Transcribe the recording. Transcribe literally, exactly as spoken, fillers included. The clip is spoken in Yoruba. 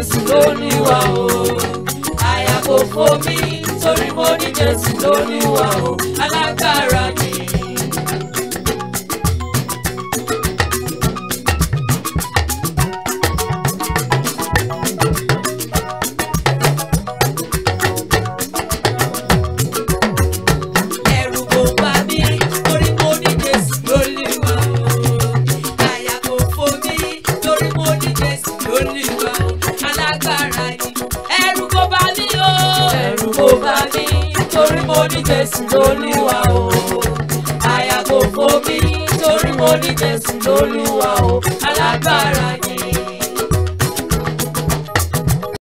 Jésù lólúwa o. Àyà kò fò mí torí mo ní Jésù lólúwa o. Alágbára ni. Mo ní Jésù lólúwa o. Àyà kò fò mí torí mo ní Jésù lólúwa o. Alágbára ni.